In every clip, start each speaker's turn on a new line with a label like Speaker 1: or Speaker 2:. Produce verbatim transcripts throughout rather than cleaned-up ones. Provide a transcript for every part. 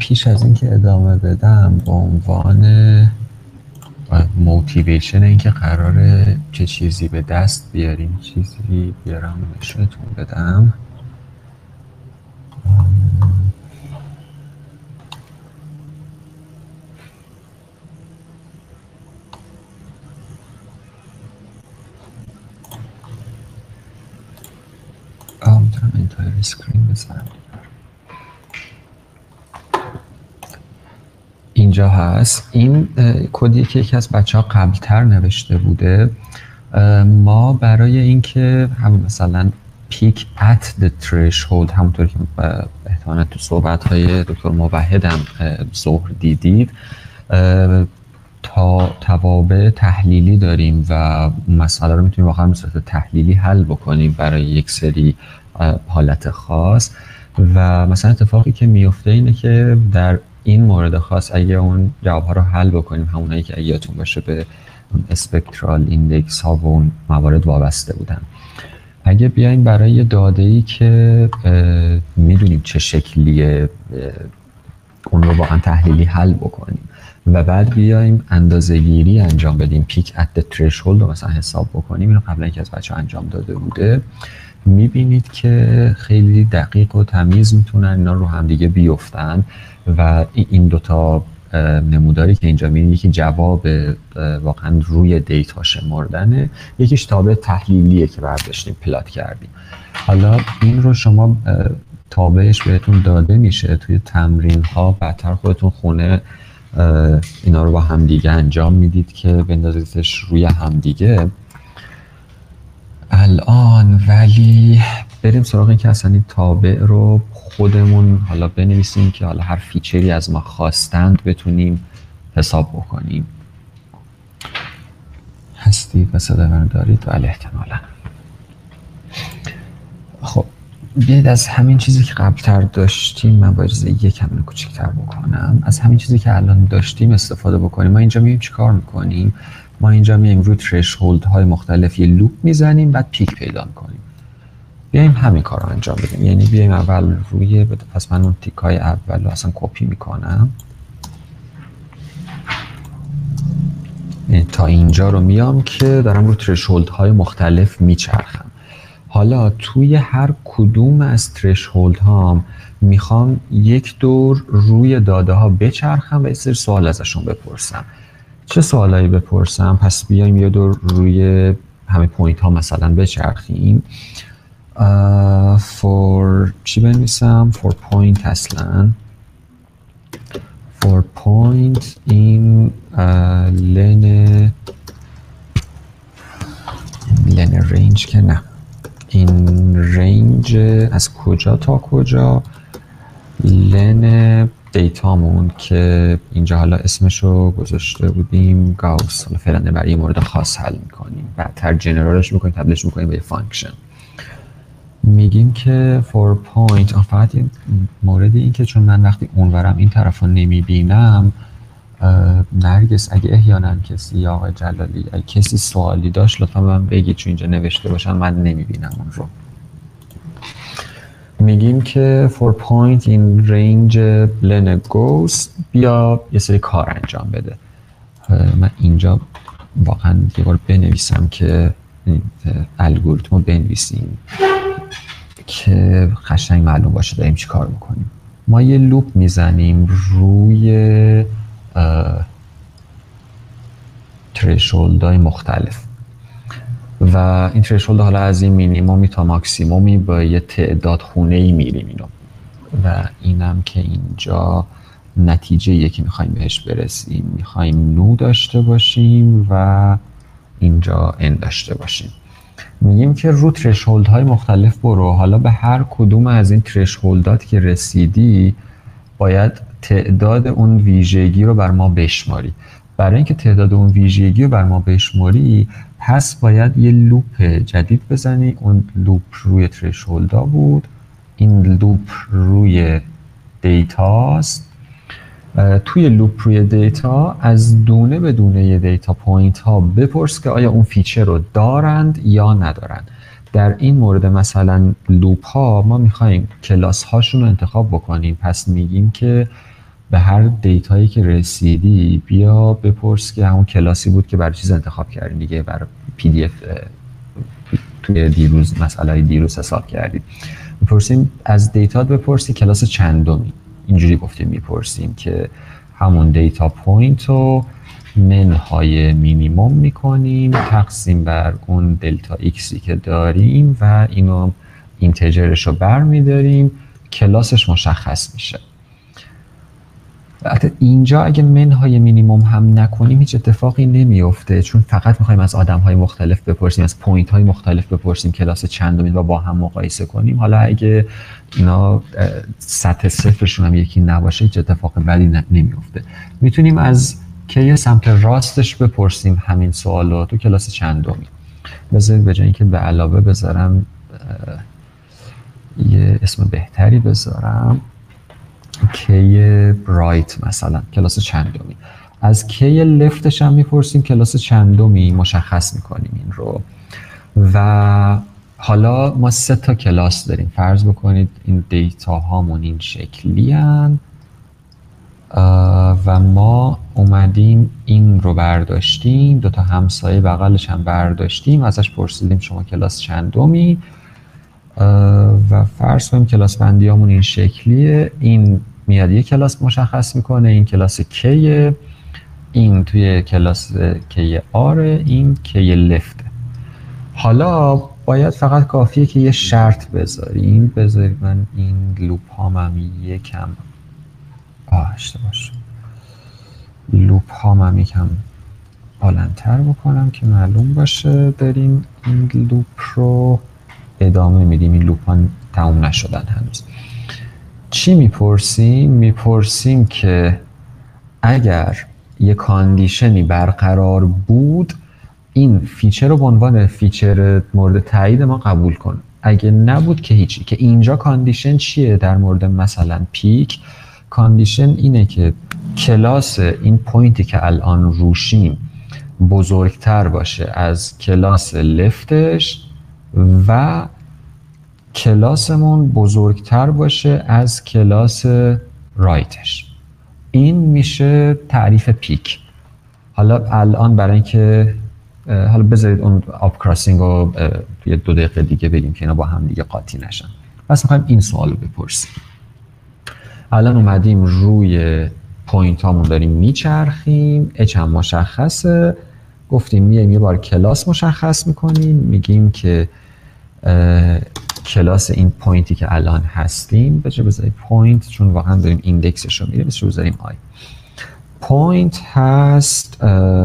Speaker 1: پیش از اینکه ادامه بدم به عنوان موتیویشن اینکه قراره چه چیزی به دست بیاریم چیزی بیارم نشونتون بدم. آه میتونم انتایر اسکرین بزنم. اینجا هست. این کدی که یکی از بچه ها قبلتر نوشته بوده. ما برای اینکه همون مثلا پیک ات the threshold همونطور که احتمالا تو صحبت های دکتر موحد هم ظهر دیدید تا توابع تحلیلی داریم و مسئله رو میتونیم واقعا به صورت تحلیلی حل بکنیم برای یک سری حالت خاص. و مثلا اتفاقی که میفته اینه که در این مورد خاص اگه اون جوابها رو حل بکنیم، همونایی که اگه یادتون باشه به اسپکترال ایندکس ها و اون موارد وابسته بودن، اگه بیایم برای داده‌ای که میدونیم چه شکلیه اون رو واقعا تحلیلی حل بکنیم و بعد بیایم اندازه‌گیری انجام بدیم، پیک ات the threshold رو مثلا حساب بکنیم، اینو قبلا یکی از بچه‌ها انجام داده بوده، میبینید که خیلی دقیق و تمیز میتونن اینا رو هم دیگه بیفتن و این دوتا نموداری که اینجا میبینید یکی جواب واقعا روی دیتا شمردنه، یکیش تابع تحلیلیه که برداشتیم پلات کردیم. حالا این رو شما تابعش بهتون داده میشه توی تمرین ها، بعدتر خودتون خونه اینا رو با همدیگه انجام میدید که بندازیدش روی همدیگه. الان ولی بریم سراغ این که اصلا این تابع رو خودمون حالا بنویسیم که حالا هر فیچری از ما خواستند بتونیم حساب بکنیم. هستید و صدا من دارید؟ ولی احتمالا. خب بیاید از همین چیزی که قبلتر داشتیم، من با اجازه یک کمی کوچیک‌تر بکنم، از همین چیزی که الان داشتیم استفاده بکنیم. ما اینجا می‌بینیم چی کار می‌کنیم. ما اینجا میایم روی ترشهولد های مختلف یه لوپ میزنیم، بعد پیک پیدا میکنیم. بیایم همین کار رو انجام بدیم، یعنی بیایم اول روی، پس من اون تیک های اول رو اصلا کپی میکنم، یعنی تا اینجا رو میام که دارم روی ترشهولد های مختلف میچرخم. حالا توی هر کدوم از ترشهولد هام میخوام یک دور روی داده ها بچرخم و یه سری سوال ازشون بپرسم. چه سوالایی بپرسم؟ پس بیایم یه دور روی همه پوینت ها مثلا بچرخیم. uh, for چی بنویسم؟ for point اصلا for point in uh, len len range که نه، این رنج از کجا تا کجا، len دیتامون که اینجا حالا اسمشو گذاشته بودیم گاوس، حالا فعلا برای یه مورد خاص حل میکنیم، بعدتر جنرالش میکنیم، تبدیلش میکنیم به یه فانکشن. میگیم که for point، فقط این موردی این که چون من وقتی اونورم این طرف رو نمیبینم، نرگس اگه احیانا کسی یا آقای جلالی اگه کسی سوالی داشت لطفا من بگید، چون اینجا نوشته باشم من نمیبینم اون رو. میگیم که for point in range len goes بیا یه سری کار انجام بده. من اینجا واقعا یه بار بنویسم که الگوریتم رو بنویسیم که قشنگ معلوم باشه داریم چی کار میکنیم. ما یه لوپ میزنیم روی ترشولد های مختلف و این ترشولد حالا از این مینیمومی تا ماکسیمومی با یه تعداد خونه ای میریم اینو و اینم که اینجا نتیجه یکی میخوایم بهش برسیم، میخوایم نو داشته باشیم و اینجا ان داشته باشیم. میگیم که رو ترشولد های مختلف برو، حالا به هر کدوم از این ترشولدات که رسیدی باید تعداد اون ویژگی رو بر ما بشماری. برای اینکه تعداد اون ویژگی رو بر ما بشماری پس باید یه لوپ جدید بزنی. اون لوپ روی ترشهولدا بود، این لوپ روی دیتاست. توی لوپ روی دیتا از دونه به دونه دیتا پوینت ها بپرس که آیا اون فیچر رو دارند یا ندارند. در این مورد مثلا لوپ ها ما میخوایم کلاس هاشون رو انتخاب بکنیم، پس میگیم که به هر دیتایی که رسیدی بیا بپرس که همون کلاسی بود که برای چیز انتخاب کردی دیگه، برای پی دی اف توی دیروز مسئله دیروز حساب کردید. میپرسیم از دیتا بپرسی کلاس چندمی، اینجوری گفتیم میپرسیم که همون دیتا پوینت رو منهای مینیموم میکنیم تقسیم بر اون دلتا ایکسی که داریم و اینو اینتجرش رو بر میداریم، کلاسش مشخص میشه. البته اینجا اگه منهای مینیموم هم نکنیم هیچ اتفاقی نمیفته، چون فقط میخوایم از آدمهای مختلف بپرسیم، از پوینت های مختلف بپرسیم کلاس چندمی و با هم مقایسه کنیم. حالا اگه اینا سطح صفرشون هم یکی نباشه هیچ اتفاق بدی نمیفته. میتونیم از کی سمت راستش بپرسیم همین سوالو، تو کلاس چندمی. بذارید به جای اینکه به علاوه بذارم یه اسم بهتری بذارم، کی رایت مثلا، کلاس چندمی. از کی لفتش هم میپرسیم کلاس چندمی، مشخص میکنیم این رو. و حالا ما سه تا کلاس داریم، فرض بکنید این دیتا هامون این شکلی هن و ما اومدیم این رو برداشتیم، دوتا همسایه بغلش هم برداشتیم، ازش پرسیدیم شما کلاس چندمی و فرض کنیم کلاس بندی همون این شکلیه. این میاد یه کلاس مشخص میکنه، این کلاس کیه، این توی کلاس کی آره، این کی لفته. حالا باید فقط کافیه که یه شرط بذاریم. بذارید من این لوپ هامم یکم آه اشتباه شد، لوپ هامم یکم بلندتر بکنم که معلوم باشه. داریم این لوپ رو ادامه میدیم، این لوپ ها تموم نشدن هنوز. چی میپرسیم؟ میپرسیم که اگر یه کاندیشنی برقرار بود این فیچر رو به عنوان فیچر مورد تایید ما قبول کن، اگه نبود که هیچی. که اینجا کاندیشن چیه در مورد مثلا پیک؟ کاندیشن اینه که کلاس این پوینتی که الان روشیم بزرگتر باشه از کلاس لفتش و کلاسمون بزرگتر باشه از کلاس رایتش. این میشه تعریف پیک. حالا الان برای اینکه حالا بذارید اون آپ کراسینگ رو توی دو دقیقه دیگه بگیم که اینا با هم دیگه قاطی نشن. پس میخوایم این سوال رو بپرسیم. الان اومدیم روی پوینت هامون داریم میچرخیم، اچ هم مشخصه، گفتیم میایم یه بار کلاس مشخص میکنیم، میگیم که کلاس این پوینتی که الان هستیم، به جای بذاریم پوینت چون واقعا داریم ایندکسش رو میریم، بس رو بذاریم آی. پوینت هست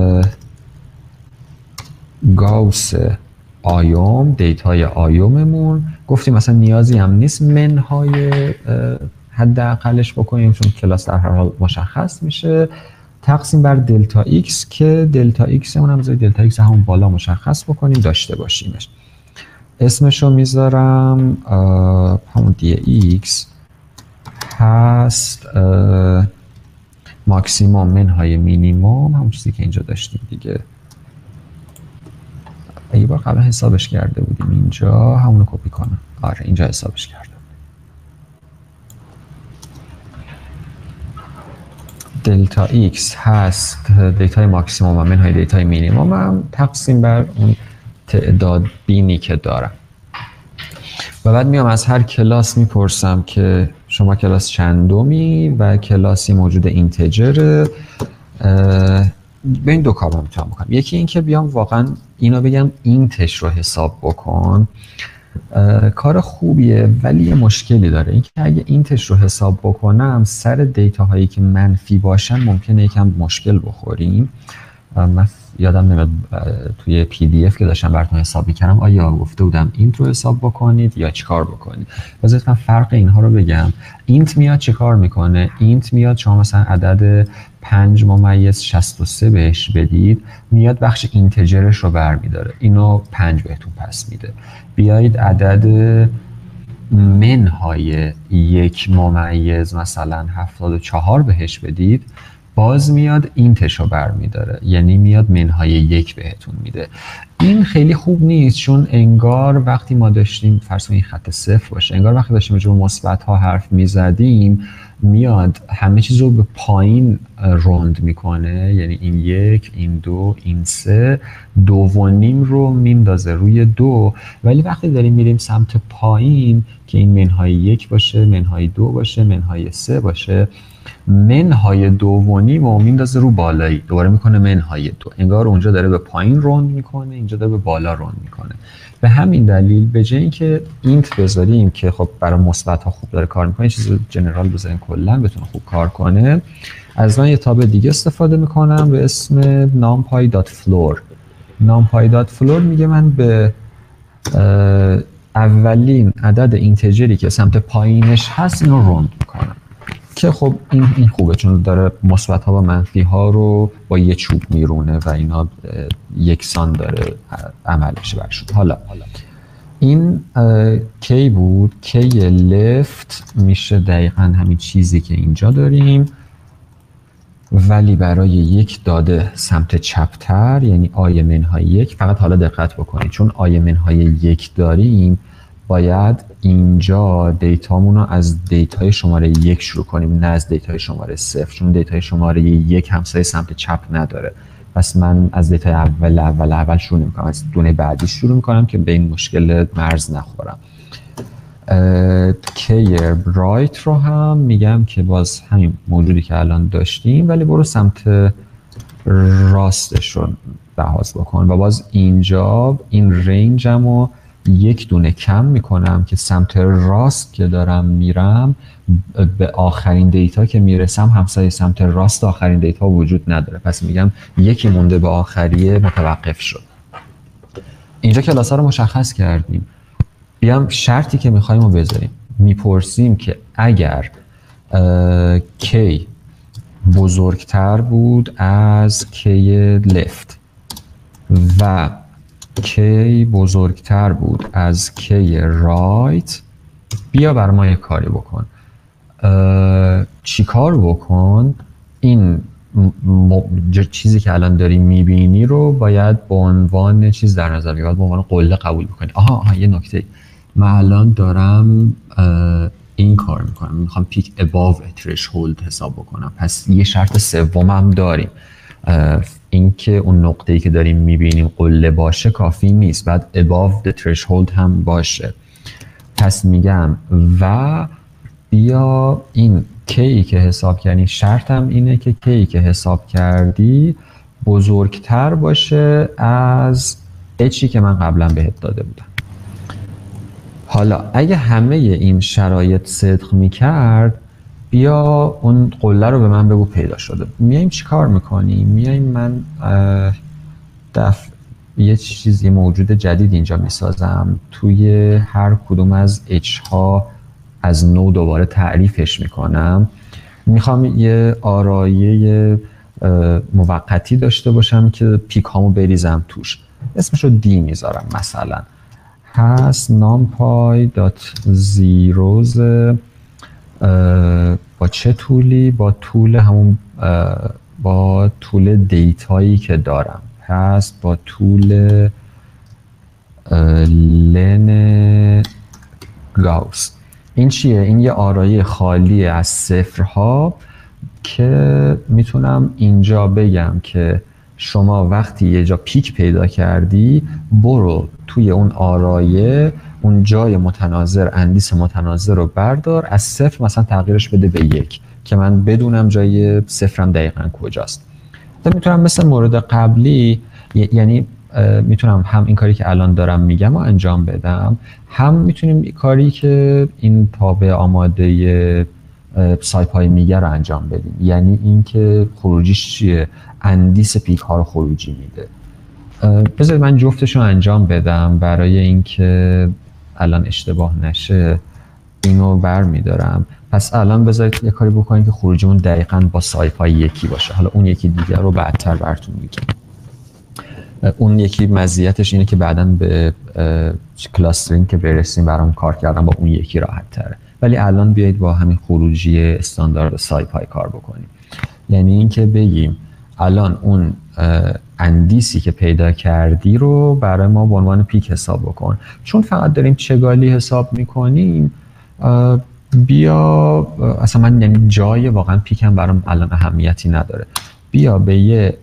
Speaker 1: گاوس آیوم، دیتای آیوممون. گفتیم مثلا نیازی هم نیست منهای حد اقلش بکنیم چون کلاس در هر حال مشخص میشه. تقسیم بر دلتا ایکس که دلتا ایکس همون هم بذارید دلتا ایکس همون بالا مشخص بکنیم داشته باشیمش. اسمشو میذارم همون دی ایکس هست ماکسیموم منهای مینیموم، همون چیزی که اینجا داشتیم دیگه. یه بار قبلا حسابش کرده بودیم، اینجا همونو کپی کنم. آره اینجا حسابش کرده. دلتا ایکس هست دیتای ماکسیموم و منهای دیتای مینیموم هم تقسیم بر اون تعداد بینی که دارم. و بعد میام از هر کلاس میپرسم که شما کلاس چندمی و کلاسی موجود اینتجر. به این دو کار میتونم بکنم. یکی این که بیام واقعا اینو بگم اینتش رو حساب بکن، کار خوبیه ولی یه مشکلی داره. اینکه اگه اینتش رو حساب بکنم سر دیتا هایی که منفی باشن ممکنه یکم مشکل بخوریم. من یادم نمیاد توی پی دی اف که داشتم براتون حساب میکردم آیا گفته بودم اینت رو حساب بکنید یا چیکار بکنید. بذارید من فرق اینها رو بگم. اینت میاد چیکار میکنه؟ اینت میاد شما مثلا عدد پنج ممیز شصت و سه بهش بدید، میاد بخش اینتجرش رو برمیداره، اینو پنج بهتون پس میده. بیایید عدد منهای یک ممیز مثلا هفتاد و چهار بهش بدید، باز میاد اینتشو برمیداره، یعنی میاد منهای یک بهتون میده. این خیلی خوب نیست، چون انگار وقتی ما داشتیم فرض کنید این خط صفر باشه، انگار وقتی داشتیم راجع به مثبت ها حرف میزدیم میاد همه چیز رو به پایین روند میکنه، یعنی این یک، این دو، این سه، دو و نیم رو میندازه روی دو. ولی وقتی داریم میریم سمت پایین که این منهای یک باشه، منهای دو باشه، منهای سه باشه، منهای دو و نیم رو میندازه رو بالایی، دوباره میکنه منهای دو. انگار اونجا داره به پایین روند میکنه، اینجا داره به بالا روند میکنه. به همین دلیل به جای اینکه اینت بذاریم که خب برای مثبت ها خوب داره کار میکنه، چیز جنرال بذاریم کلا بتونه خوب کار کنه، از من یه تاب دیگه استفاده میکنم به اسم numpy.floor. numpy.floor میگه من به اولین عدد اینتجری که سمت پایینش هست اینو روند میکنم، که خب این این خوبه چون داره مثبت ها و منفی ها رو با یه چوب میرونه و اینا یکسان داره عملش برشون. حالا این کی بود؟ کی لفت میشه دقیقا همین چیزی که اینجا داریم، ولی برای یک داده سمت چپتر، یعنی آی منهای یک. فقط حالا دقت بکنید چون آی منهای یک داریم باید اینجا دیتامون رو از دیتای شماره یک شروع کنیم، نه از دیتای شماره صفر، چون دیتای شماره یک همسایه سمت چپ نداره. پس من از دیتای اول اول اول شروع نمی‌کنم، از دونه بعدی شروع می‌کنم که به این مشکل مرز نخورم. کیر رایت رو هم میگم که باز همین موجودی که الان داشتیم، ولی برو سمت راستش رو لحاظ بکن و باز اینجا این رنجم رو یک دونه کم میکنم که سمت راست که دارم میرم به آخرین دیتا که میرسم همسایه سمت راست آخرین دیتا وجود نداره. پس میگم یکی مونده به آخریه متوقف شد. اینجا کلاس ها رو مشخص کردیم. بیام شرطی که میخوایم رو بذاریم، میپرسیم که اگر کی بزرگتر بود از کی لفت و کی بزرگتر بود از کی رایت، بیا بر ما یه کاری بکن. چی کار بکن؟ این م... چیزی که الان داری میبینی رو باید به عنوان چیز در نظر بگیری، به عنوان قله قبول بکنی. آها, آها یه نکته، من الان دارم این کار میکنم، میخوام پیک above threshold حساب بکنم، پس یه شرط سوم هم داریم، اینکه اون نقطه‌ای که داریم میبینیم قله باشه کافی نیست، بعد above the threshold هم باشه. پس میگم و بیا این کی که حساب کردی، شرطم اینه که کی که حساب کردی بزرگتر باشه از اچی که من قبلا بهت داده بودم. حالا اگه همه این شرایط صدق میکرد، بیا اون قله رو به من بگو پیدا شده. میایم چی کار میکنیم؟ میایم من دف... یه چیز، یه موجود جدید اینجا میسازم، توی هر کدوم از اچ ها از نو دوباره تعریفش میکنم. میخوام یه آرایه موقتی داشته باشم که پیک هامو بریزم توش، اسمشو دی میذارم مثلا. هست numpy دات zeros با چه طولی؟ با طول همون با طول دیتایی که دارم، هست با طول لن گاوس. این چیه؟ این یه آرایه خالی از صفرها که میتونم اینجا بگم که شما وقتی یه جا پیک پیدا کردی برو توی اون آرایه اون جای متناظر، اندیس متناظر رو بردار، از صفر مثلا تغییرش بده به یک که من بدونم جای صفرم دقیقاً کجاست. میتونم مثل مورد قبلی، یعنی میتونم هم این کاری که الان دارم میگم و انجام بدم، هم میتونیم کاری که این تابع آماده سایپای میگه رو انجام بدیم، یعنی اینکه خروجیش چیه؟ اندیس پیک ها رو خروجی میده. بذارید من جفتش رو انجام بدم برای اینکه الان اشتباه نشه. اینو بر میدارم. پس الان بذارید یه کاری بکنید که خروجیمون دقیقاً با سایپای یکی باشه. حالا اون یکی دیگر رو بعدتر براتون میگم. اون یکی مزیتش اینه که بعداً به کلاسترینگ که برسیم برام کار کردم با اون یکی راحت تره، ولی الان بیایید با همین خروجی استاندارد سایپای کار بکنیم. یعنی اینکه بگیم الان اون اندیسی که پیدا کردی رو برای ما به عنوان پیک حساب بکن. چون فقط داریم چگالی حساب میکنیم بیا اصلا من یعنی جای واقعا پیکم برام الان اهمیتی نداره، بیا به یه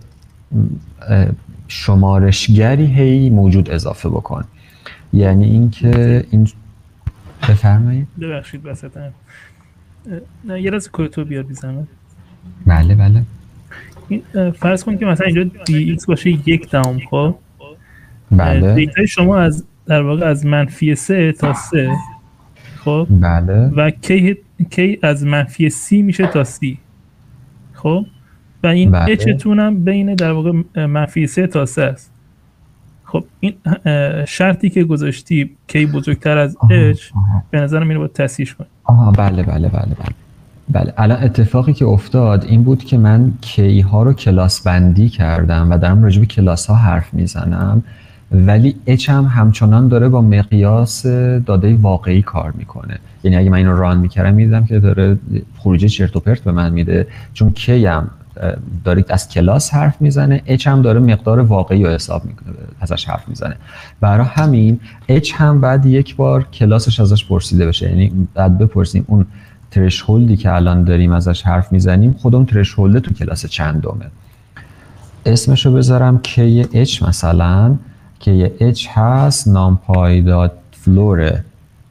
Speaker 1: شمارشگری هی موجود اضافه بکن. یعنی اینکه این بفرمایید.
Speaker 2: ببخشید وسطاً نه یه راست کوتو بیار بیزنم.
Speaker 1: بله بله.
Speaker 2: فرض کن که مثلا اینجا دی ایکس باشه یک دهم. خب
Speaker 1: بله.
Speaker 2: دیتای شما از در واقع از منفی سه تا سه. خب
Speaker 1: بله.
Speaker 2: و کی کی از منفی سی میشه تا سی. خب و این
Speaker 1: بله.
Speaker 2: اچ تون هم بین در واقع منفی سه تا سه است. خب این شرطی که گذاشتی کی بزرگتر از اچ به نظرم اینو باید تصحیح کنی.
Speaker 1: آها بله بله بله بله. بله الان اتفاقی که افتاد این بود که من کی ها رو کلاس بندی کردم و دارم راجع به کلاس ها حرف میزنم، ولی اچ هم همچنان داره با مقیاس داده واقعی کار میکنه. یعنی اگه من اینو ران میکردم میدیدم که داره خروجی چرت و پرت به من میده، چون کی هم داره از کلاس حرف میزنه، اچ هم داره مقدار واقعی رو حساب میکنه ازش حرف میزنه. برای همین اچ هم بعد یک بار کلاسش ازش پرسیده بشه. یعنی بعد بپرسیم اون ترشهولدی که الان داریم ازش حرف میزنیم خودمون ترشهولد تو کلاس چندمه. اسمشو بذارم کی اچ مثلا، کی اچ هست نامپایداد فلوره.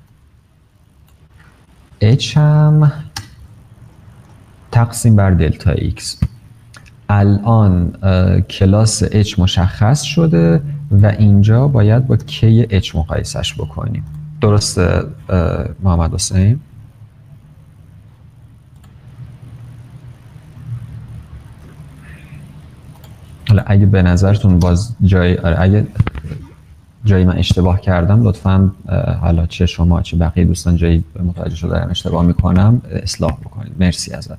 Speaker 1: اچ هم تقسیم بر دلتا ایکس. الان کلاس اچ مشخص شده و اینجا باید با کی اچ مقایسش بکنیم. درسته محمد حسین؟ حالا اگه به نظرتون باز جای اگه جایی من اشتباه کردم لطفاً حالا چه شما چه بقیه دوستان جایی متوجه شده دارم اشتباه میکنم اصلاح بکنید. مرسی ازت.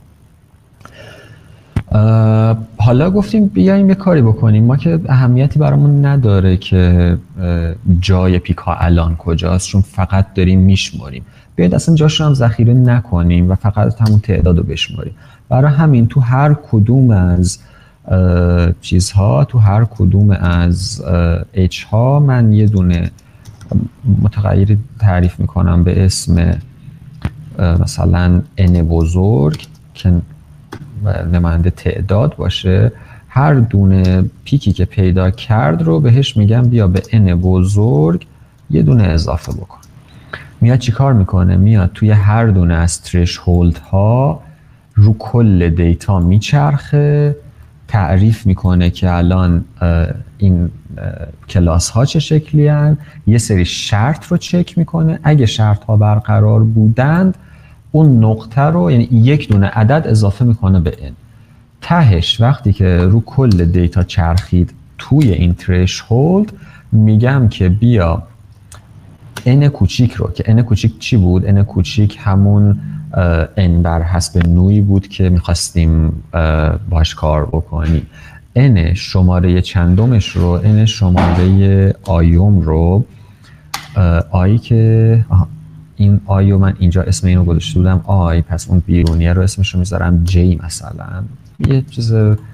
Speaker 1: حالا گفتیم بیایم یه کاری بکنیم. ما که اهمیتی برامون نداره که جای پیک ها الان کجاست، چون فقط داریم میشماریم. بیاید اصلا جاش رو هم ذخیره نکنیم و فقط همون تعداد رو بشماریم. برای همین تو هر کدوم از چیزها، تو هر کدوم از اچ ها من یه دونه متغیری تعریف میکنم به اسم مثلا n بزرگ که نماینده تعداد باشه. هر دونه پیکی که پیدا کرد رو بهش میگم بیا به n بزرگ یه دونه اضافه بکن. میاد چی کار میکنه؟ میاد توی هر دونه از ترشهولد ها رو کل دیتا میچرخه، تعریف میکنه که الان این کلاس ها چه شکلی هن، یه سری شرط رو چک میکنه. اگه شرط ها برقرار بودند اون نقطه رو یعنی یک دونه عدد اضافه میکنه به n. تهش وقتی که رو کل دیتا چرخید توی این ترشهولد میگم که بیا n کوچیک رو، که n کوچیک چی بود؟ n کوچیک همون n بر حسب نوعی بود که میخواستیم باش کار بکنیم. n شماره چندمش رو، n شماره آیوم رو، آی که این آیو من اینجا اسم اینو گذاشته بودم آی، پس اون بیرونیه رو اسمش رو میذارم جی مثلا. یه چیز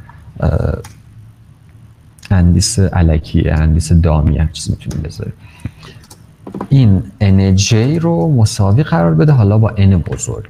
Speaker 1: اندیس الکیه، اندیس دامیه چیز میتونیم بذاریم. این ان جی رو مساوی قرار بده حالا با n بزرگ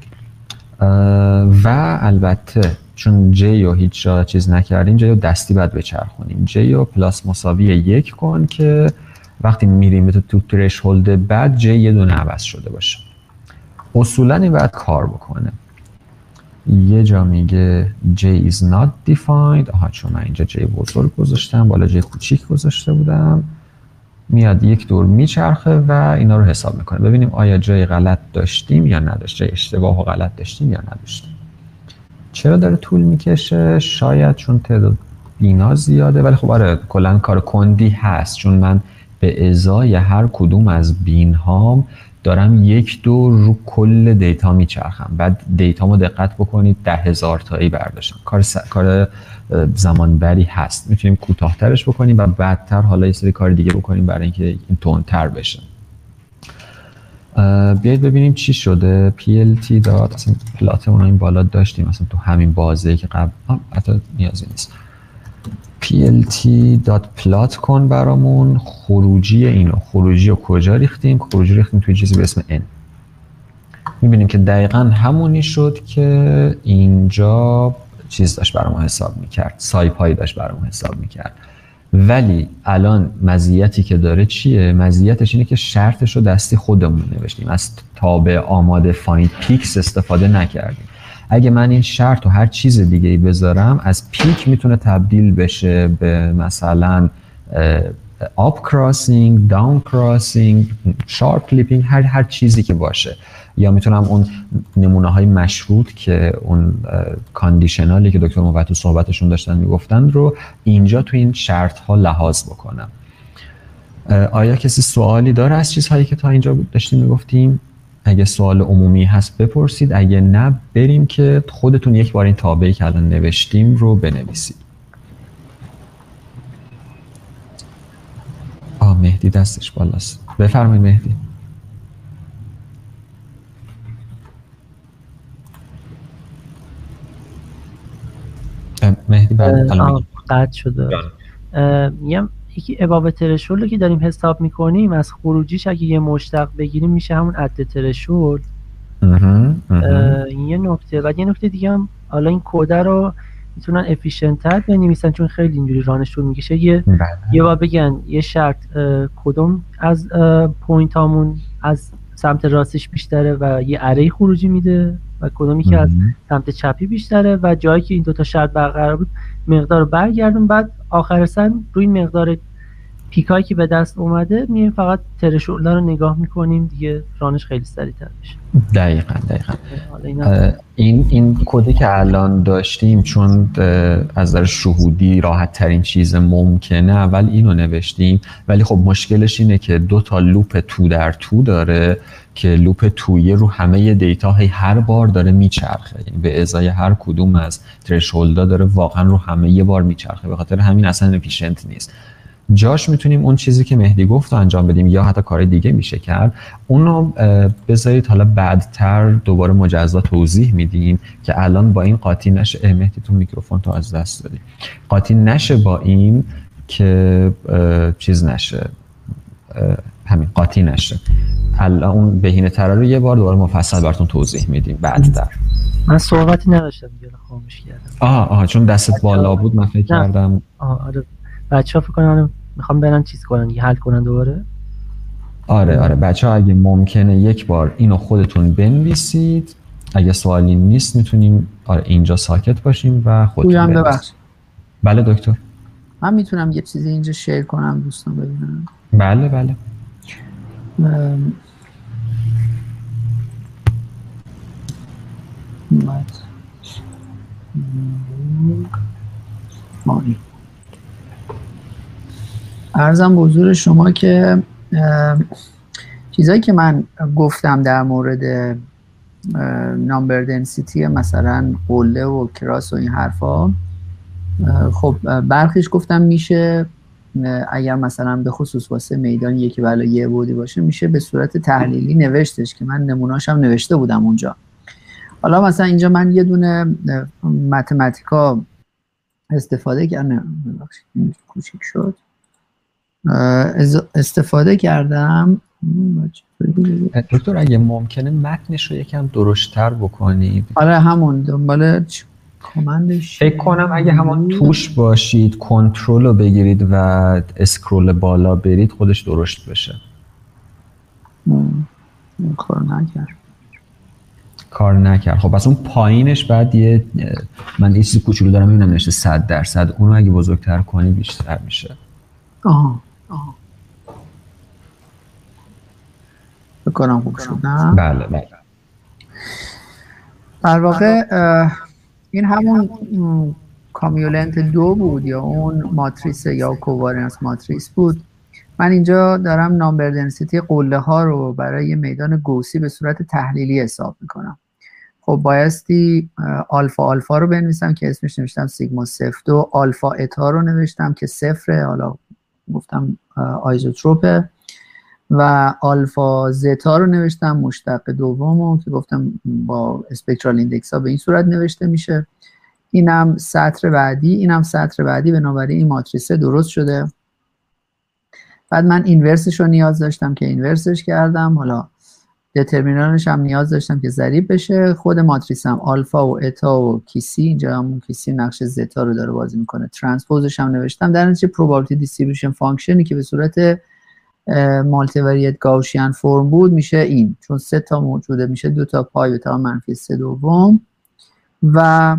Speaker 1: و البته چون جی رو هیچ جا چیز نکردیم جی رو دستی باید بچرخونیم. جی رو پلاس مساوی یک کن که وقتی میریم تو تو ترشهولد بعد جی یه دونه عوض شده باشه. اصولا این باید کار بکنه. یه جا میگه J is not defined. آها چون من اینجا J بزرگ گذاشتم بالا J کوچیک گذاشته بودم. میاد یک دور میچرخه و اینا رو حساب میکنه ببینیم آیا جای غلط داشتیم یا نداشتیم، جای اشتباه و غلط داشتیم یا نداشتیم. چرا داره طول میکشه؟ شاید چون تعداد بینا زیاده، ولی خب آره کلا کار کندی هست چون من به ازای هر کدوم از بین هام دارم یک دور رو کل دیتا میچرخم. بعد دیتامو دقت بکنید ده هزار تایی برداشتم. کار س... کار زمان بری هست. میتونیم کوتاه‌ترش بکنیم و بعدتر حالا یه سری کار دیگه بکنیم برای اینکه این تندتر بشه. بیایید ببینیم چی شده. پی ال تی داد اصلا پلات اون این بالا داشتیم مثلا تو همین بازه که قبل حتی نیازی نیست. پی ال تی داد پلات کن برامون خروجی اینو. خروجی رو کجا ریختیم؟ خروجی ریختیم توی چیزی به اسم n. میبینیم که دقیقا همونی شد که اینجا چیز داشت برامون حساب میکرد، سایپایی داشت برامون حساب میکرد. ولی الان مزیتی که داره چیه؟ مزیتش اینه که شرطش رو دستی خودمون نوشتیم، از تابع آماده فایند پیکس استفاده نکردیم. اگه من این شرط رو هر چیز دیگه ای بذارم، از پیک میتونه تبدیل بشه به مثلا آپ کراسینگ، داون کراسینگ، شارپ کلیپینگ، هر هر چیزی که باشه. یا میتونم اون نمونه های مشروط که اون کاندیشنالی که دکتر موفق تو صحبتشون داشتن میگفتن رو اینجا تو این شرط ها لحاظ بکنم. آیا کسی سوالی داره از چیزهایی که تا اینجا داشتیم میگفتیم؟ اگه سوال عمومی هست بپرسید، اگه نه بریم که خودتون یک بار این تابعی که الان نوشتیم رو بنویسید. آه مهدی دستش بالاست، بفرمایید مهدی. مهدی بعد الان
Speaker 3: قطع شده. میگم یکی اباوه ترشولد که داریم حساب میکنیم، از خروجیش اگه یه مشتق بگیریم میشه همون عد ترشولد. این یه نکته. بعد یه نکته دیگه هم، حالا این کد رو میتونن افیشنت تر بنویسن چون خیلی اینجوری رانشون میکشه. یه یه بار بگن یه شرط کدوم از پوینت هامون از سمت راستش بیشتره و یه اره خروجی میده و کدومی که از سمت چپی بیشتره و جایی که این دوتا شرط برقرار بود مقدار رو برگردون. بعد آخر سر روی این مقدار پیکایی که به دست اومده میایم فقط ترشولد رو نگاه میکنیم دیگه، رانش خیلی سریع‌تر میشه.
Speaker 1: دقیقاً دقیقاً. این این کدی که الان داشتیم چون از نظر شهودی راحت ترین چیز ممکنه اول اینو نوشتیم، ولی خب مشکلش اینه که دو تا لوپ تو در تو داره که لوپ تویه رو همه دیتا هی هر بار داره میچرخه، یعنی به ازای هر کدوم از ترشولدها داره واقعا رو همه یه بار میچرخه. به خاطر همین اصلا افیشنت نیست. جاش میتونیم اون چیزی که مهدی گفت رو انجام بدیم یا حتی کار دیگه میشه کرد. اونو بذارید حالا بعدتر دوباره مجزا توضیح میدیم که الان با این قاطی نشه. مهدی تو میکروفون تو از دست دادی. قاطی نشه با این که چیز نشه، همین قاطی نشه. الان اون بهینه تره رو یه بار دوباره مفصل براتون توضیح میدیم بعدتر.
Speaker 3: من صحبتی نداشتم دیگه، خاموش کردم.
Speaker 1: آه آه چون دستت بالا بود من فکر کردم.
Speaker 3: آه آره بچه‌ها فکر کنم میخوام برن چیز کنن دیگه، حل کنن دوباره.
Speaker 1: آره آره بچه‌ها اگه ممکنه یک بار اینو خودتون بنویسید، اگه سوالی نیست میتونیم آره اینجا ساکت باشیم و خودتون بنویسید.
Speaker 4: بله
Speaker 1: دکتر.
Speaker 4: من میتونم یه چیزی اینجا شیر کنم دوستان ببینن؟
Speaker 1: بله بله. ام...
Speaker 4: مانی عرضم به حضور شما که چیزایی که من گفتم در مورد نامبر دنسیتی مثلا قله و کراس و این حرفا، خب برخیش گفتم میشه اگر مثلا به خصوص واسه میدان یکی ولی یه بودی باشه میشه به صورت تحلیلی نوشتش که من نمونه‌اش هم نوشته بودم اونجا. حالا مثلا اینجا من یه دونه متمتیکا استفاده کردم، ببخشید کوچیک شد، استفاده کردم.
Speaker 1: دکتر اگه ممکنه متنش رو یکم درشت‌تر بکنید.
Speaker 4: آره همون دنبال کامندش
Speaker 1: فکر کنم اگه همون توش باشید کنترل رو بگیرید و اسکرول بالا برید خودش درشت بشه.
Speaker 4: کار نکرد
Speaker 1: کار نکرد خب پس اون پایینش بعد یه من یه چیزی کوچولو دارم میبینم نوشته صد درصد، اونو اگه بزرگتر کنی بیشتر میشه.
Speaker 4: آها آها بکنم خوب شد نه؟
Speaker 1: بله بله.
Speaker 4: در واقع این همون کامیولنت دو بود یا اون ماتریس یا کووارنس ماتریس بود. من اینجا دارم نامبر دنسیتی قله ها رو برای میدان گوسی به صورت تحلیلی حساب میکنم. خب بایستی آلفا آلفا رو بنویسم که اسمش نوشتم سیگما صفر دو، آلفا اتا رو نوشتم که صفره، حالا گفتم آیزوتروپه، و آلفا زتا رو نوشتم مشتق دومو که گفتم با اسپکترال ایندکس ها به این صورت نوشته میشه. اینم سطر بعدی، اینم سطر بعدی، بنابراین این ماتریسه درست شده. بعد من اینورسش رو نیاز داشتم که اینورسش کردم. حالا دترمینانش هم نیاز داشتم که ضریب بشه. خود ماتریس هم آلفا و اتا و کیسی، اینجا هم کیسی نقش زتا رو داره بازی میکنه. ترانسپوزش هم نوشتم. در نتیجه پروبابیلیتی دیستریبیوشن فانکشنی که به صورت مالتی وریت گاوشیان فرم بود میشه این، چون سه تا موجوده میشه دو تا پای به توان منفی سه دوم و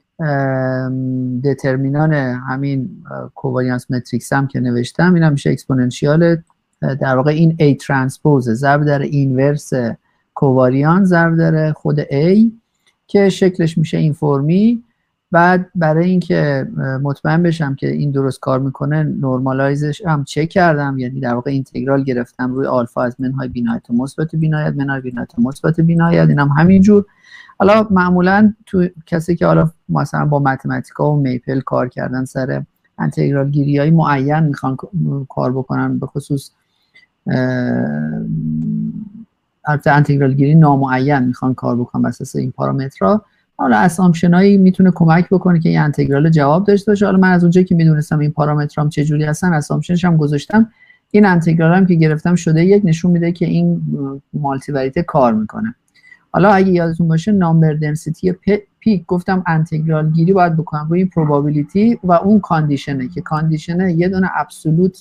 Speaker 4: دترمینان همین کوواریانس متریکس هم که نوشتم اینم میشه اکسپوننشیال، در واقع این A ترانسپوز ضرب در اینورس کوواریان ضرب در خود A که شکلش میشه این فرمی. بعد برای اینکه مطمئن بشم که این درست کار میکنه نورمالایزش هم چک کردم، یعنی در واقع اینتگرال گرفتم روی آلفا از منهای بینایت تا مثبت بینایت، منهای بینایت تا مثبت بینایت، اینم هم همینجور. حالا معمولا تو کسی که حالا مثلا با متمتیکا و میپل کار کردن سر انتگرال گیری های معین میخوان کار بکنن، به خصوص البته انتگرال گیری نامعین میخوان کار بکنن بر اساس این پارامترها. حالا اسامپشنایی میتونه کمک بکنه که این انتگرال جواب داشته باشه. حالا من از اونجایی که میدونستم این پارامترام چه جوری هستن اسامپشنش هم گذاشتم. این انتگرال هم که گرفتم شده یک، نشون میده که این مالتی وریت کار میکنه. حالا اگه یادتون باشه نامبر دنسیتی پیک گفتم انتگرال گیری باید بکنم روی پروبابیلیتی و اون کاندیشنه که کاندیشنه یه دونه ابسولوت،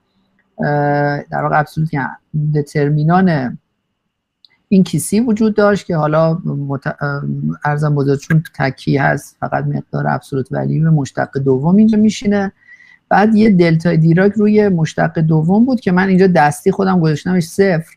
Speaker 4: در واقع ابسولوت یعنی دترمینان این کیسی وجود داشت که حالا مت... ارزم بزرگ چون تکی هست فقط مقدار ابسولوت ولیو مشتق دوم اینجا میشینه. بعد یه دلتا دیراک روی مشتق دوم بود که من اینجا دستی خودم گذاشتمش صفر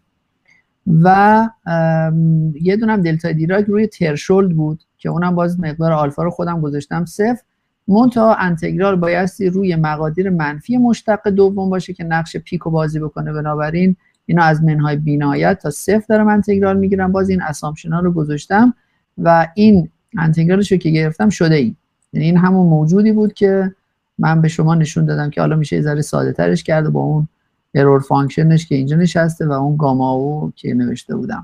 Speaker 4: و یه دونم دلتا دیراک روی ترشولد بود که اونم باز مقدار آلفا رو خودم گذاشتم صفر. منتها انتگرال بایستی روی مقادیر منفی مشتق دوم باشه که نقش پیکو بازی بکنه، بنابراین اینا از منهای بینایت تا صفر دارم انتگرال میگیرم. باز این اسامپشن ها رو گذاشتم و این انتگرالش رو که گرفتم شده این، یعنی این همون موجودی بود که من به شما نشون دادم که حالا میشه یه ذره ساده ترش کرده با اون ارور فانکشنش که اینجا نشسته و اون گاما او که نوشته بودم.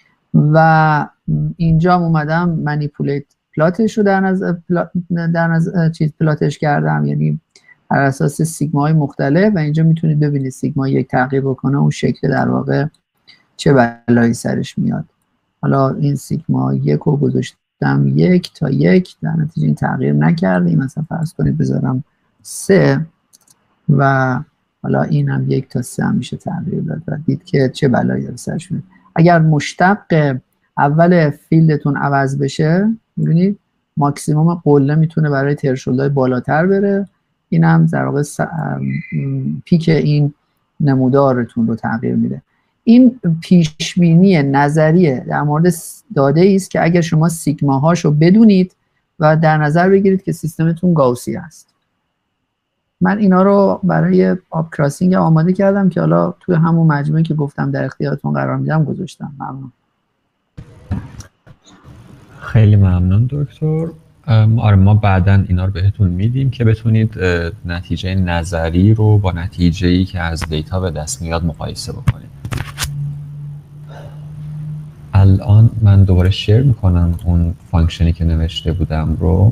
Speaker 4: و اینجا اومدم منیپولیت پلاتش رو در نظر پلات در نظر چیز پلاتش کردم، یعنی بر اساس سیگما های مختلف و اینجا میتونید ببینید سیگما یک تغییر بکنه اون شکل در واقع چه بلایی سرش میاد. حالا این سیگما یک رو گذاشتم یک تا یک، در نتیجه این تغییر نکرده. این مثلا فرض کنید بذارم سه و حالا این هم یک تا سه هم میشه تغییر داد و دید که چه بلایی سرش میاد. اگر مشتق اول فیلدتون عوض بشه میبینید ماکسیموم قله میتونه برای ترشولدهای بالاتر بره. این هم در واقع پیک این نمودارتون رو تغییر میده. این پیشبینی نظریه در مورد داده است که اگر شما سیگما هاشو بدونید و در نظر بگیرید که سیستمتون گاوسی است. من اینا رو برای آب کراسینگ آماده کردم که حالا توی همون مجموعه که گفتم در اختیارتون قرار میدم گذاشتم. ممنون.
Speaker 1: خیلی ممنون دکتر. آره ما بعداً اینا رو بهتون میدیم که بتونید نتیجه نظری رو با نتیجه‌ای که از دیتا به دست میاد مقایسه بکنید. الان من دوباره شیر میکنم اون فانکشنی که نوشته بودم رو.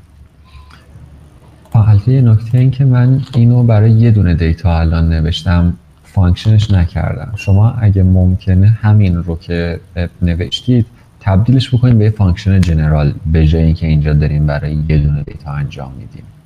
Speaker 1: البته یه نکته این که من اینو برای یه دونه دیتا الان نوشتم، فانکشنش نکردم. شما اگه ممکنه همین رو که نوشتید تبدیلش بکنید به یه فانکشن جنرال به جای اینکه اینجا داریم برای یه دونه دیتا انجام میدیم.